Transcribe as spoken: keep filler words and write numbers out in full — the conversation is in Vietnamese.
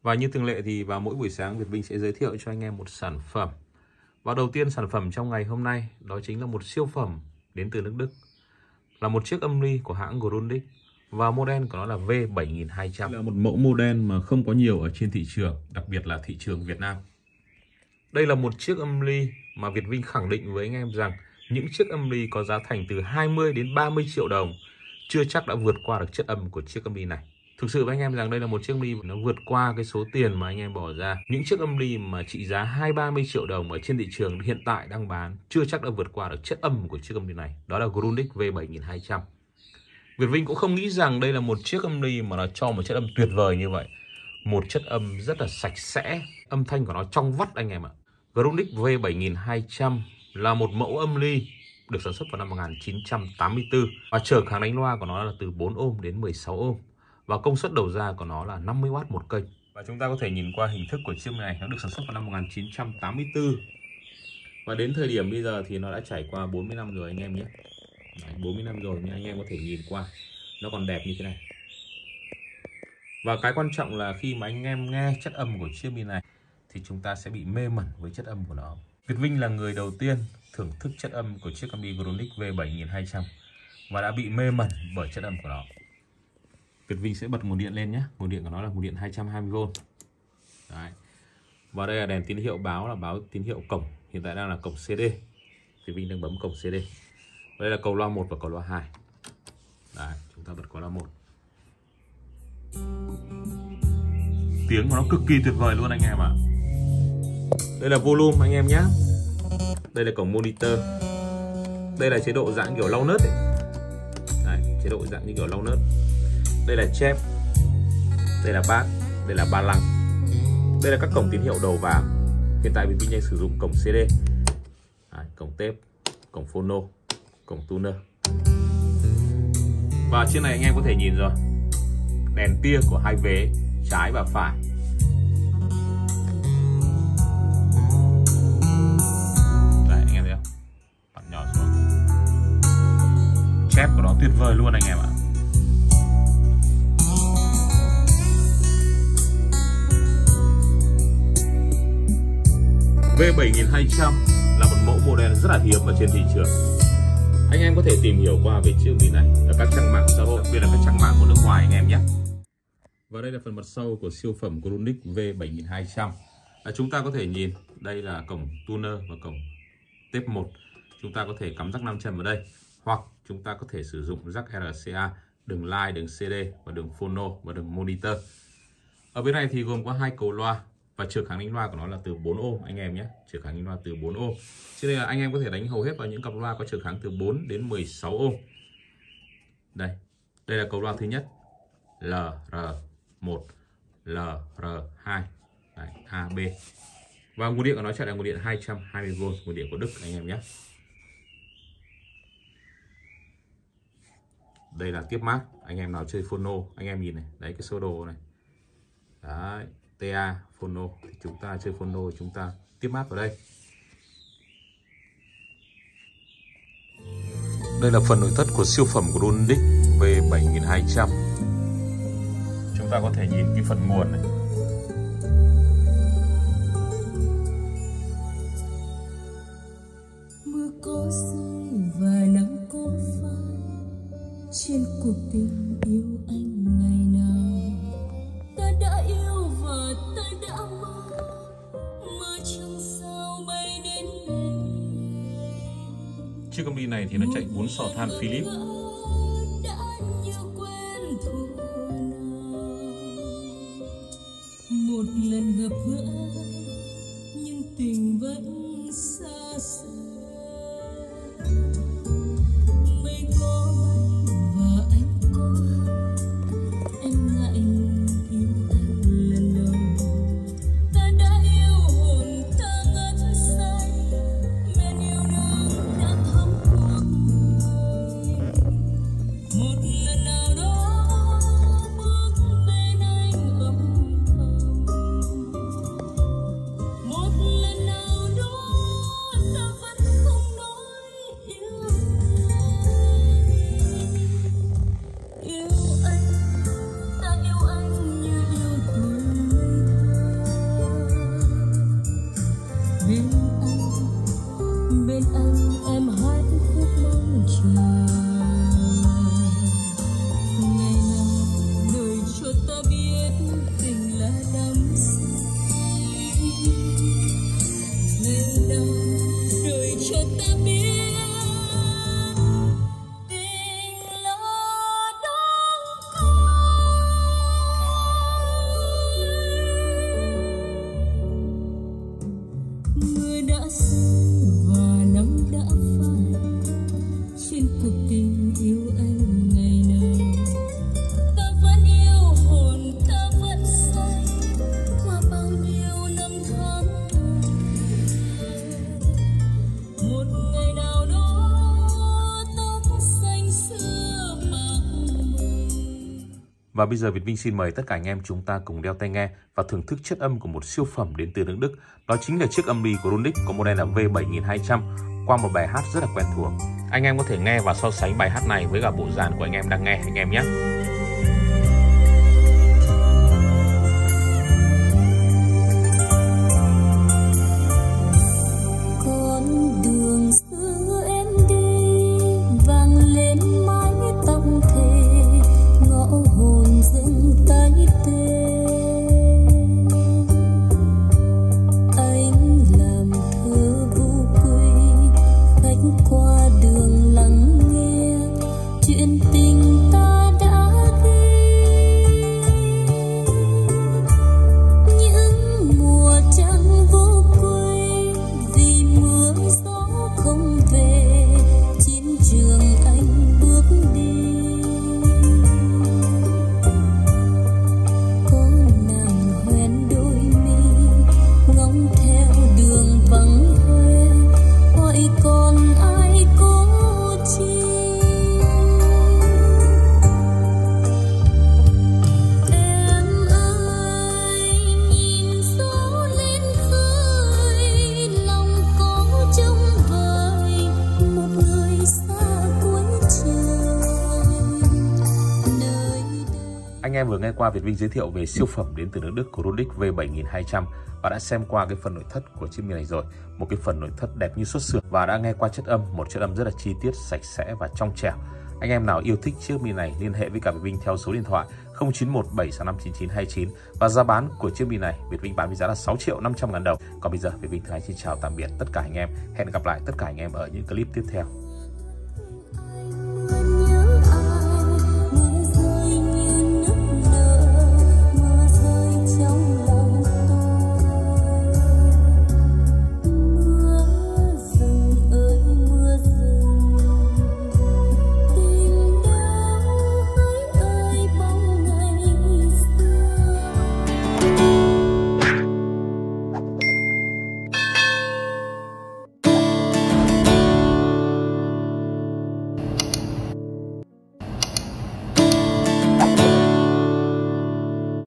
Và như thường lệ thì vào mỗi buổi sáng Việt Vinh sẽ giới thiệu cho anh em một sản phẩm. Và đầu tiên sản phẩm trong ngày hôm nay đó chính là một siêu phẩm đến từ nước Đức. Là một chiếc âm ly của hãng Grundig. Và model của nó là V bảy nghìn hai trăm. Là một mẫu model mà không có nhiều ở trên thị trường, đặc biệt là thị trường Việt Nam. Đây là một chiếc âm ly mà Việt Vinh khẳng định với anh em rằng những chiếc âm ly có giá thành từ hai mươi đến ba mươi triệu đồng chưa chắc đã vượt qua được chất âm của chiếc âm ly này. Thực sự với anh em rằng đây là một chiếc âm ly nó vượt qua cái số tiền mà anh em bỏ ra. Những chiếc âm ly mà trị giá hai ba mươi triệu đồng ở trên thị trường hiện tại đang bán chưa chắc đã vượt qua được chất âm của chiếc âm ly này. Đó là Grundig V bảy nghìn hai trăm. Việt Vinh cũng không nghĩ rằng đây là một chiếc âm ly mà nó cho một chất âm tuyệt vời như vậy. Một chất âm rất là sạch sẽ, âm thanh của nó trong vắt anh em ạ. Grundig V bảy nghìn hai trăm là một mẫu âm ly được sản xuất vào năm một nghìn chín trăm tám mươi tư và trở kháng đánh loa của nó là từ bốn ôm đến mười sáu ôm và công suất đầu ra của nó là năm mươi oát một kênh. Và chúng ta có thể nhìn qua hình thức của chiếc này, nó được sản xuất vào năm một nghìn chín trăm tám mươi tư và đến thời điểm bây giờ thì nó đã trải qua bốn mươi năm rồi anh em nhé. Đấy, bốn mươi năm rồi nhưng anh em có thể nhìn qua nó còn đẹp như thế này. Và cái quan trọng là khi mà anh em nghe chất âm của chiếc này thì chúng ta sẽ bị mê mẩn với chất âm của nó. Việt Vinh là người đầu tiên thưởng thức chất âm của chiếc âm ly Grundig V bảy nghìn hai trăm và đã bị mê mẩn bởi chất âm của nó. Việt Vinh sẽ bật nguồn điện lên nhé. Nguồn điện của nó là nguồn điện hai trăm hai mươi vôn. Đấy. Và đây là đèn tín hiệu báo là báo tín hiệu cổng. Hiện tại đang là cổng xê đê. Việt Vinh đang bấm cổng xê đê. Và đây là cầu loa một và cầu loa hai. Đấy, chúng ta bật cầu loa một. Tiếng của nó cực kỳ tuyệt vời luôn anh em ạ. Đây là volume anh em nhé. Đây là cổng monitor. Đây là chế độ dạng kiểu lau nớt ấy. Đấy, chế độ dạng như kiểu lau nớt. Đây là chép. Đây là bass. Đây là ba lăng. Đây là các cổng tín hiệu đầu vào. Hiện tại Việt Vinh đang sử dụng cổng xê đê. Đấy, cổng tape, cổng phono, cổng tuner. Và trên này anh em có thể nhìn rồi. Đèn tia của hai vế trái và phải. Đấy anh em thấy không? Bạn nhỏ xuống. Chép của nó tuyệt vời luôn anh em ạ. V bảy nghìn hai trăm là một mẫu model rất là hiếm ở trên thị trường. Anh em có thể tìm hiểu qua về chiếc ly này ở các trang mạng xã hội, đặc biệt là các trang mạng của nước ngoài anh em nhé. Và đây là phần mặt sau của siêu phẩm Grundig V bảy nghìn hai trăm. À, chúng ta có thể nhìn đây là cổng tuner và cổng tape một. Chúng ta có thể cắm jack nam châm vào đây hoặc chúng ta có thể sử dụng jack rờ xê a, đường line, đường xê đê và đường phono và đường monitor. Ở bên này thì gồm có hai cầu loa và trở kháng đánh loa của nó là từ bốn ôm anh em nhé. Trở kháng đánh loa từ bốn ôm. Cho nên là anh em có thể đánh hầu hết vào những cặp loa có trở kháng từ bốn đến mười sáu ôm. Đây, đây là cầu loa thứ nhất, lờ rờ một, lờ rờ hai, đấy, A, B. Và nguồn điện của nó chạy là nguồn điện hai trăm hai mươi vôn, nguồn điện của Đức anh em nhé. Đây là tiếp mát, anh em nào chơi phono, anh em nhìn này, đấy cái sơ đồ này. Đấy, tê a phono thì chúng ta chơi phono chúng ta tiếp mát vào đây. Đây là phần nội thất của siêu phẩm của Grundig V bảy nghìn hai trăm. Chúng ta có thể nhìn cái phần nguồn này. Mưa có rơi và nắng có phai trên cuộc tình yêu anh ngày nào. Ta đã yêu và ta đã mơ, mơ trong sao bay đến bên. Chiếc âm ly này thì nó chạy bốn sò than Philips. Một lần gặp gỡ nhưng tình vẫn xa xưa. Mây có mây và anh có hận, em ngại ngùng yêu anh lần đầu. Ta đã yêu hồn ta ngất say, men yêu nước đã thắm cuộc người. Và bây giờ Việt Vinh xin mời tất cả anh em chúng ta cùng đeo tai nghe và thưởng thức chất âm của một siêu phẩm đến từ nước Đức. Đó chính là chiếc âm ly của Grundig có model là V bảy nghìn hai trăm qua một bài hát rất là quen thuộc. Anh em có thể nghe và so sánh bài hát này với cả bộ dàn của anh em đang nghe anh em nhé. Anh em vừa nghe qua Việt Vinh giới thiệu về siêu phẩm đến từ nước Đức của Grundig V bảy nghìn hai trăm và đã xem qua cái phần nội thất của chiếc này rồi, một cái phần nội thất đẹp như xuất xưởng, và đã nghe qua chất âm, một chất âm rất là chi tiết, sạch sẽ và trong trẻo. Anh em nào yêu thích chiếc mini này liên hệ với cả Việt Vinh theo số điện thoại không chín một bảy sáu năm chín chín hai chín, và giá bán của chiếc mini này Việt Vinh bán với giá là sáu triệu năm trăm ngàn đồng. Còn bây giờ Việt Vinh thân ái xin chào tạm biệt tất cả anh em, hẹn gặp lại tất cả anh em ở những clip tiếp theo.